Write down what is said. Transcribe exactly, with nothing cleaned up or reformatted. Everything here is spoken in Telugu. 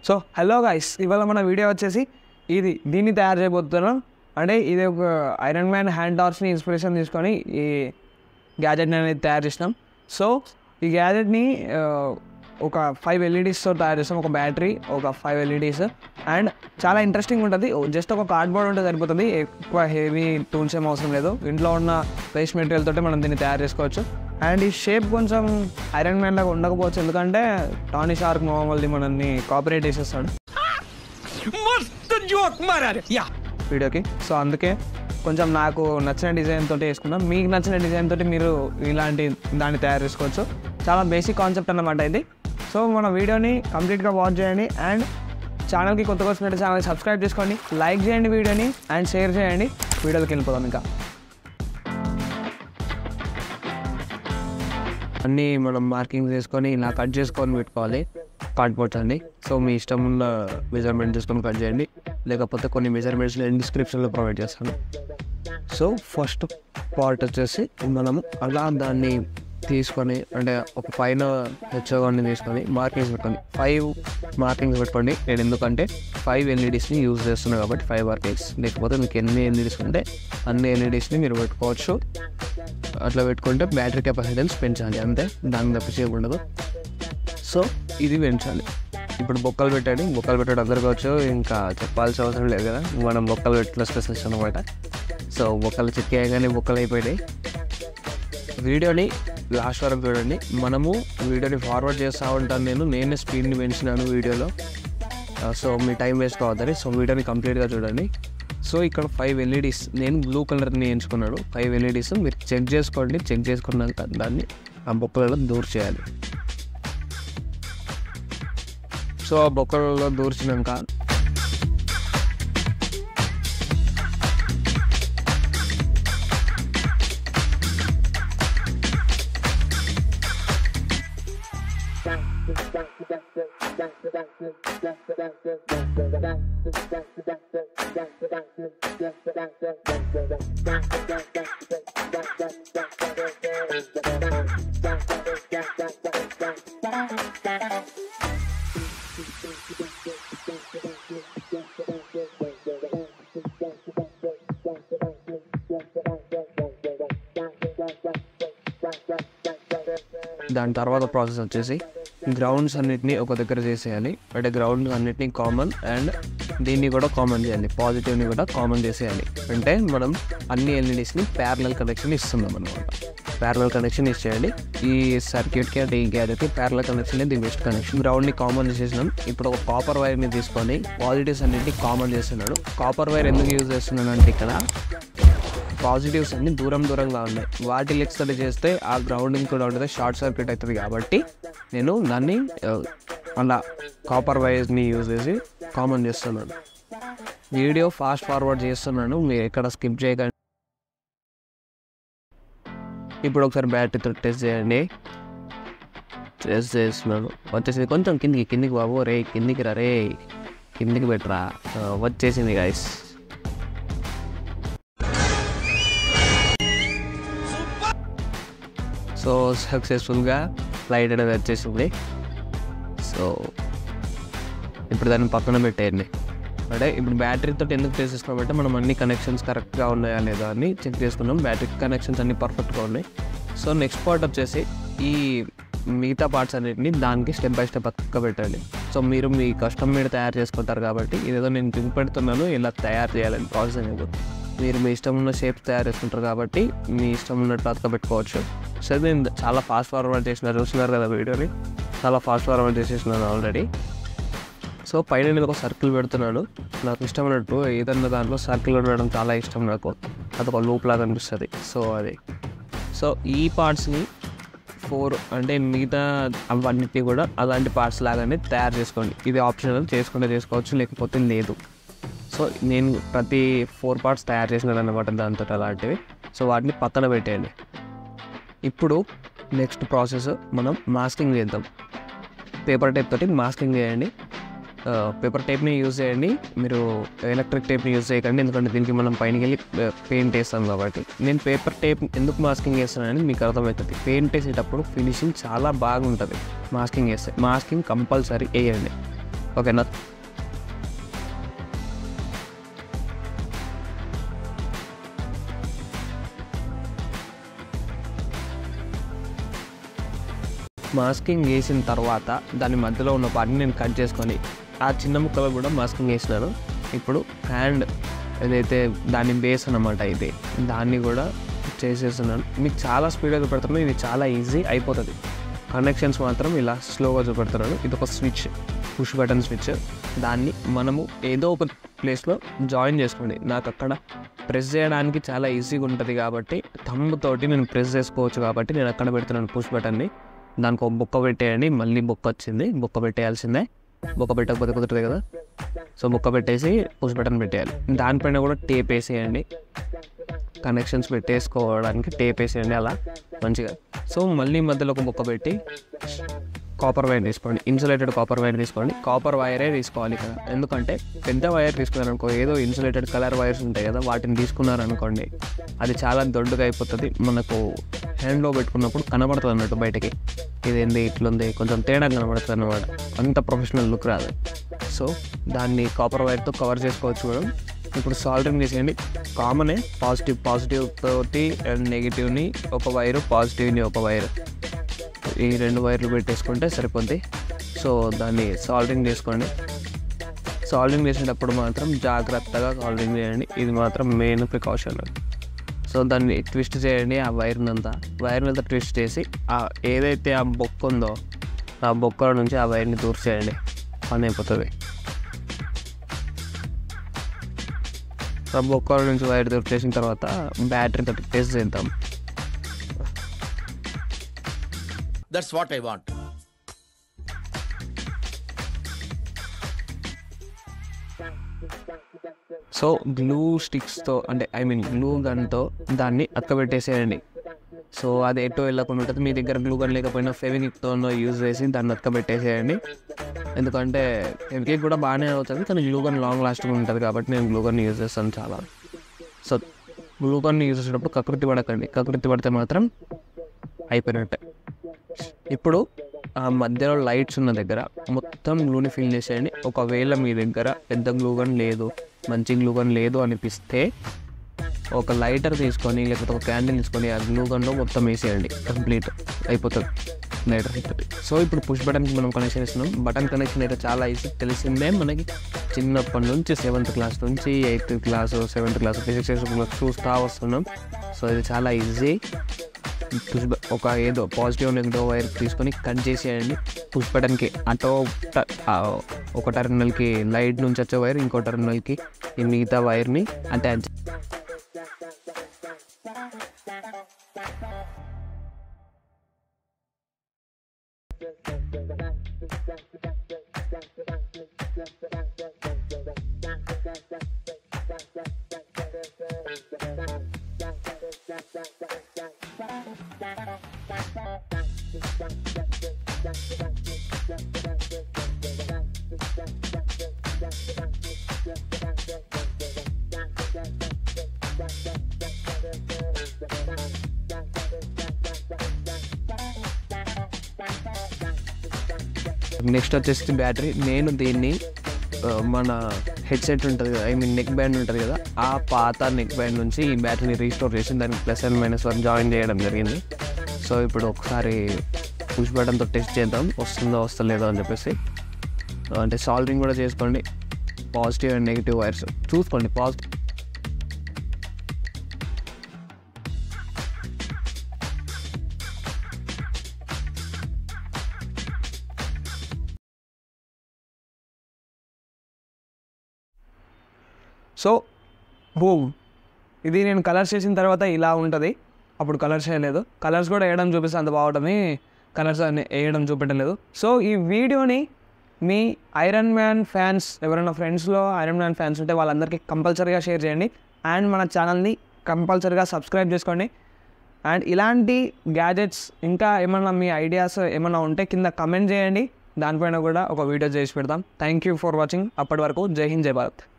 సో హలో గైస్, ఇవాళ మన వీడియో వచ్చేసి ఇది దీన్ని తయారు చేయబోతున్నాం. అంటే ఇది ఒక ఐరన్ మ్యాన్ హ్యాండ్ టార్చ్ని ఇన్స్పిరేషన్ తీసుకొని ఈ గ్యాజెట్ని అనేది తయారు చేసినాం. సో ఈ గ్యాజెట్ని ఒక ఫైవ్ ఎల్ఈడీస్తో తయారు చేస్తాం. ఒక బ్యాటరీ, ఒక ఫైవ్ ఎల్ఈడీస్, అండ్ చాలా ఇంట్రెస్టింగ్ ఉంటుంది. జస్ట్ ఒక కార్డ్బోర్డ్ ఉంటే సరిపోతుంది, ఎక్కువ హెవీ టూల్స్ ఏం అవసరం లేదు. ఇంట్లో ఉన్న వేస్ట్ మెటీరియల్ తోటి మనం దీన్ని తయారు చేసుకోవచ్చు. అండ్ ఈ షేప్ కొంచెం ఐరన్ మ్యాన్ లాగా ఉండకపోవచ్చు, ఎందుకంటే టానీ షార్క్ మామూలు మనల్ని కాపరేట్ చేసేస్తాడు వీడియోకి. సో అందుకే కొంచెం నాకు నచ్చిన డిజైన్ తోటి వేసుకున్నాం. మీకు నచ్చిన డిజైన్ తోటి మీరు ఇలాంటి దాన్ని తయారు చేసుకోవచ్చు. చాలా బేసిక్ కాన్సెప్ట్ అన్నమాట ఇది. సో మన వీడియోని కంప్లీట్గా వాచ్ చేయండి. అండ్ ఛానల్కి కొత్తగా వచ్చినట్టు ఛానల్కి సబ్స్క్రైబ్ చేసుకోండి, లైక్ చేయండి వీడియోని, అండ్ షేర్ చేయండి. వీడియోకి వెళ్ళిపోదాం. ఇంకా అన్నీ మనం మార్కింగ్స్ చేసుకొని ఇలా కట్ చేసుకొని పెట్టుకోవాలి కార్డ్బోర్డ్స్ అన్ని. సో మీ ఇష్టం ఉన్న మెజర్మెంట్ చేసుకొని కట్ చేయండి, లేకపోతే కొన్ని మెజర్మెంట్స్ నేను డిస్క్రిప్షన్లో ప్రొవైడ్ చేస్తాను. సో ఫస్ట్ పార్ట్ వచ్చేసి మనము అలా దాన్ని తీసుకొని, అంటే ఒక పైన హెచ్ఓగాన్ని తీసుకొని మార్కింగ్స్ పెట్టుకోండి. ఫైవ్ మార్కింగ్స్ పెట్టుకోండి. నేను ఎందుకంటే ఫైవ్ ఎల్ఈడీస్ని యూజ్ చేస్తున్నాను కాబట్టి ఫైవ్ మార్కింగ్స్. లేకపోతే మీకు ఎన్ని ఎల్ఈడీస్ ఉంటే అన్ని ఎల్ఈడీస్ని మీరు పెట్టుకోవచ్చు. అట్లా పెట్టుకుంటే బ్యాటరీ కెపాసిటీని పెంచాలి, అంతే, దానికి తప్పించే ఉండదు. సో ఇది పెంచాలి. ఇప్పుడు బొక్కలు పెట్టండి. బొక్కలు పెట్టడం అందరికీ వచ్చు, ఇంకా చెప్పాల్సిన అవసరం లేదు కదా, మనం బొక్కలు పెట్టిన స్పెషలిస్ట్ అనమాట. సో బొక్కలు చెక్కేయగానే బొక్కలు అయిపోయినాయి. వీడియోని లాస్ట్ వరకు చూడండి. మనము వీడియోని ఫార్వర్డ్ చేస్తూ ఉంటాను నేను నేనే స్పీడ్ని పెంచినాను వీడియోలో. సో మీ టైం వేస్ట్ కావద్దని. సో వీడియోని కంప్లీట్గా చూడండి. సో ఇక్కడ ఫైవ్ ఎల్ఈడీస్ నేను బ్లూ కలర్ని ఎంచుకున్నాను. ఫైవ్ ఎల్ఈడీస్ మీరు చెక్ చేసుకోండి. చెక్ చేసుకున్నాక దాన్ని ఆ బొక్కలలో దూర్ చేయాలి. సో ఆ బొక్కలలో దూర్చినాక దాని తర్వాత ప్రాసెస్ వచ్చేసి గ్రౌండ్స్ అన్నిటినీ ఒక దగ్గర చేసేయాలి. అంటే గ్రౌండ్ అన్నిటినీ కామన్ అండ్ దీన్ని కూడా కామన్ చేయాలి, పాజిటివ్ని కూడా కామన్ చేసేయాలి. అంటే మనం అన్ని ఎల్ఈడీస్ని ప్యారలల్ కనెక్షన్ ఇస్తున్నాం అనమాట. ప్యారలల్ కనెక్షన్ ఇచ్చేయండి. ఈ సర్క్యూట్కి అంటే ఈ గ్యాజెట్కి parallel connection the best connection. గ్రౌండ్ని కామన్ చేసేసినాం. ఇప్పుడు ఒక కాపర్ వైర్ని తీసుకొని పాజిటివ్స్ అన్నింటినీ కామన్ చేస్తున్నాడు. కాపర్ వైర్ ఎందుకు యూజ్ చేస్తున్నాను అంటే ఇక్కడ పాజిటివ్స్ అన్ని దూరం దూరంగా ఉన్నాయి. వాటి లెక్స్ తోటి చేస్తే ఆ గ్రౌండింగ్ కూడా ఉంటుంది, షార్ట్ సర్క్యూట్ అవుతుంది. కాబట్టి నేను దాన్ని అలా కాపర్ వైర్ని యూజ్ చేసి కామన్ చేస్తున్నాను. వీడియో ఫాస్ట్ ఫార్వర్డ్ చేస్తున్నాను, మీరు ఎక్కడ స్కిప్ చేయకండి. ఇప్పుడు ఒకసారి బ్యాటరీతో టెస్ట్ చేయండి. టెస్ట్ చేస్తున్నాను. వచ్చేసింది. కొంచెం కిందికి కిందికి బాబు, రే కిందికి రా, రే కిందికి పెట్టరా. వచ్చేసింది గైస్. సో సక్సెస్ఫుల్గా లైట్ అనేది వచ్చేసింది. సో ఇప్పుడు దాన్ని పక్కన పెట్టేయండి. అంటే ఇప్పుడు బ్యాటరీతో ఎందుకు చేసేసుకున్నామంటే మనం అన్ని కనెక్షన్స్ కరెక్ట్గా ఉన్నాయా లేదా అని చెక్ చేసుకున్నాం. బ్యాటరీ కనెక్షన్స్ అన్నీ పర్ఫెక్ట్గా ఉన్నాయి. సో నెక్స్ట్ పార్ట్ వచ్చేసి ఈ మిగతా పార్ట్స్ అన్నిటిని దానికి స్టెప్ బై స్టెప్ పక్క పెట్టండి. సో మీరు మీ కస్టమ్ మీద తయారు చేసుకుంటారు కాబట్టి ఇదేదో నేను పింక్ పెడుతున్నాను ఇలా తయారు చేయాలని ప్రాసెస్ అనేది. మీరు మీ ఇష్టం ఉన్న షేప్స్ తయారు చేసుకుంటారు కాబట్టి మీ ఇష్టం ఉన్నట్టు అతక పెట్టుకోవచ్చు. సో నేను చాలా ఫాస్ట్ ఫార్వర్డ్ చేసిన, చూస్తున్నారు కదా వీడియోని, చాలా ఫాస్ట్ ఫార్వర్డ్ చేసేసినాను ఆల్రెడీ. సో పైన నేను ఒక సర్కిల్ పెడుతున్నాను. నాకు ఇష్టమైనట్టు ఏదన్నా దాంట్లో సర్కిల్ పెట్టడం చాలా ఇష్టం నాకు. అదొక లూప్ లాగా అనిపిస్తుంది. సో అది సో ఈ పార్ట్స్ని ఫోర్ అంటే మిగతా అవన్నిటిని కూడా అలాంటి పార్ట్స్ లాగానే తయారు చేసుకోండి. ఇది ఆప్షనల్, చేసుకుంటే చేసుకోవచ్చు, లేకపోతే లేదు. సో నేను ప్రతి ఫోర్ పార్ట్స్ తయారు చేసినాను అన్నమాట దాంతో అలాంటివి. సో వాటిని పక్కన పెట్టేయండి. ఇప్పుడు నెక్స్ట్ ప్రాసెస్ మనం మాస్కింగ్ చేద్దాం. పేపర్ టేప్ తోటి మాస్కింగ్ చేయండి. పేపర్ టేప్ని యూజ్ చేయండి, మీరు ఎలక్ట్రిక్ టేప్ని యూజ్ చేయకండి, ఎందుకంటే దీనికి మనం పైనకి వెళ్ళి పెయింట్ వేస్తాం కాబట్టి. నేను పేపర్ టేప్ ఎందుకు మాస్కింగ్ చేస్తానని మీకు అర్థమవుతుంది. పెయింట్ వేసేటప్పుడు ఫినిషింగ్ చాలా బాగుంటుంది మాస్కింగ్ వేస్తే. మాస్కింగ్ కంపల్సరీ వేయండి. ఓకేనా. మాస్కింగ్ వేసిన తర్వాత దాని మధ్యలో ఉన్న పార్ట్ని నేను కట్ చేసుకొని ఆ చిన్న ముక్కలు కూడా మాస్కింగ్ వేసినాను. ఇప్పుడు హ్యాండ్ ఏదైతే దాని బేస్ అన్నమాట, ఇది దాన్ని కూడా చేసేస్తున్నాను. మీకు చాలా స్పీడ్గా చూపెడుతున్నాను, ఇది చాలా ఈజీ అయిపోతుంది. కనెక్షన్స్ మాత్రం ఇలా స్లోగా చూపెడుతున్నాను. ఇది ఒక స్విచ్, పుష్ బటన్ స్విచ్. దాన్ని మనము ఏదో ఒక ప్లేస్లో జాయిన్ చేసుకోండి. నాకు అక్కడ ప్రెస్ చేయడానికి చాలా ఈజీగా ఉంటుంది కాబట్టి థంబ్ తోటి నేను ప్రెస్ చేసుకోవచ్చు కాబట్టి నేను అక్కడ పెడుతున్నాను పుష్ బటన్ని. దానికి ఒక బొక్క పెట్టేయండి. మళ్ళీ బొక్క వచ్చింది, బొక్క పెట్టేయాల్సిందే. బొక్క పెట్టకపోతే కుదురుతుంది కదా. సో బొక్క పెట్టేసి పుష్ బటన్ పెట్టేయాలి. దానిపైన కూడా టేప్ వేసేయండి, కనెక్షన్స్ పెట్టేసుకోవడానికి టేప్ వేసేయండి అలా మంచిగా. సో మళ్ళీ మధ్యలో ఒక బొక్క పెట్టి కాపర్ వైర్ తీసుకోండి, ఇన్సులేటెడ్ కాపర్ వైర్ తీసుకోండి. కాపర్ వైరే తీసుకోవాలి ఇక్కడ, ఎందుకంటే పెద్ద వైర్ తీసుకున్నారనుకో, ఏదో ఇన్సులేటెడ్ కలర్ వైర్స్ ఉంటాయి కదా, వాటిని తీసుకున్నారనుకోండి అది చాలా దొడ్డుగా అయిపోతుంది. మనకు హ్యాండ్లో పెట్టుకున్నప్పుడు కనబడుతుంది అన్నట్టు బయటకి, ఇదేంది ఇట్లుంది, కొంచెం తేడా కనబడుతుంది అన్నమాట. అంత ప్రొఫెషనల్ లుక్ రాదు. సో దాన్ని కాపర్ వైర్తో కవర్ చేసుకోవచ్చు కూడా. ఇప్పుడు సాల్డరింగ్ చేసేయండి. కామనే, పాజిటివ్ పాజిటివ్ తోటి అండ్ నెగిటివ్ని ఒక వైరు, పాజిటివ్ని ఒక వైరు, ఈ రెండు వైర్లు పెట్టేసుకుంటే సరిపోద్ది. సో దాన్ని సాల్డరింగ్ చేసుకోండి. సాల్డరింగ్ చేసేటప్పుడు మాత్రం జాగ్రత్తగా సాల్డరింగ్ చేయండి, ఇది మాత్రం మెయిన్ ప్రికాషన్. సో దాన్ని ట్విస్ట్ చేయండి, ఆ వైర్నంతా వైర్నంతా ట్విస్ట్ చేసి ఆ ఏదైతే ఆ బొక్క ఉందో ఆ బొక్కల నుంచి ఆ వైర్ని దూరం చేయండి, పని అయిపోతుంది. ఆ బొక్కల నుంచి వైర్ దూరం చేసిన తర్వాత బ్యాటరీతో టెస్ట్ చేద్దాం. That's what I want. So glue స్టిక్స్తో అంటే ఐ మీన్ గ్లూ గన్తో దాన్ని అతకబెట్టేసేయండి. సో అది ఎటో వెళ్ళకుండా ఉంటుంది. మీ దగ్గర గ్లూ గన్ లేకపోయినా ఫెవిక్విక్తో యూజ్ చేసి దాన్ని అతకబెట్టేసేయండి. ఎందుకంటే ఫెవిక్విక్ కూడా బాగానే అవుతుంది, కానీ గ్లూ గన్ లాంగ్ లాస్టింగ్ ఉంటుంది కాబట్టి నేను గ్లూ గన్ యూజ్ చేస్తాను చాలా. సో గ్లూ గన్ యూజ్ చేసేటప్పుడు కకృతి పడకండి, కకృతి పడితే మాత్రం అయిపోయినట్టే. ఇప్పుడు ఆ మధ్యలో లైట్స్ ఉన్న దగ్గర మొత్తం గ్లూని ఫిల్ చేసేయండి. ఒకవేళ మీ దగ్గర పెద్ద గ్లూ గన్ లేదు, మంచి గ్లూ గన్ లేదు అనిపిస్తే ఒక లైటర్ తీసుకొని లేకపోతే ఒక క్యాండిల్ తీసుకొని ఆ గ్లూ గన్లో మొత్తం వేసేయండి, కంప్లీట్ అయిపోతుంది లైటర్ అవుతుంది. సో ఇప్పుడు పుష్ బటన్కి మనం కనెక్షన్ ఇస్తున్నాం. బటన్ కనెక్షన్ అయితే చాలా ఈజీ, తెలిసిందే మనకి చిన్నప్పటి నుంచి సెవెంత్ క్లాస్ నుంచి eighth class seventh class physics చూస్తూ వస్తున్నాం. సో ఇది చాలా ఈజీ. పుష్ ఒక ఏదో పాజిటివ్ నెగిటివ్ వైర్ తీసుకొని కట్ చేసేయండి. పుష్ బటన్కి అటో ఒక టెర్మినల్కి లైట్ నుంచి వచ్చే వైర్, ఇంకో టెర్మినల్కి ఈ మిగతా వైర్ని అటాచ్. నెక్స్ట్ వచ్చేసి బ్యాటరీ. నేను దీన్ని మన హెడ్సెట్ ఉంటుంది కదా, ఐ మీన్ నెక్ బ్యాండ్ ఉంటుంది కదా, ఆ పాత నెక్ బ్యాండ్ నుంచి ఈ బ్యాటరీని రీస్టోర్ చేసి దానికి plus and minus one join చేయడం జరిగింది. సో ఇప్పుడు ఒకసారి పుష్ బటన్తో టెస్ట్ చేద్దాం వస్తుందో వస్తలేదో అని చెప్పేసి. అంటే సాల్డరింగ్ కూడా చేసుకోండి, పాజిటివ్ అండ్ నెగిటివ్ వైర్స్ చూసుకోండి. పాజిటివ్ సో బూమ్, ఇది నేను కలర్స్ చేసిన తర్వాత ఇలా ఉంటుంది. అప్పుడు కలర్స్ చేయలేదు, కలర్స్ కూడా వేయడం చూపిస్తే అంత బాగుంటుంది, కలర్స్ అన్ని వేయడం చూపెట్టలేదు. సో ఈ వీడియోని మీ ఐరన్ మ్యాన్ ఫ్యాన్స్ ఎవరైనా ఫ్రెండ్స్లో ఐరన్ మ్యాన్ ఫ్యాన్స్ ఉంటే వాళ్ళందరికీ కంపల్సరీగా షేర్ చేయండి. అండ్ మన ఛానల్ని కంపల్సరీగా సబ్స్క్రైబ్ చేసుకోండి. అండ్ ఇలాంటి గ్యాజెట్స్ ఇంకా ఏమన్నా మీ ఐడియాస్ ఏమన్నా ఉంటే కింద కమెంట్ చేయండి, దానిపైన కూడా ఒక వీడియో చేసి పెడతాం. Thank you for watching. అప్పటి వరకు జై హింద్, జై భారత్.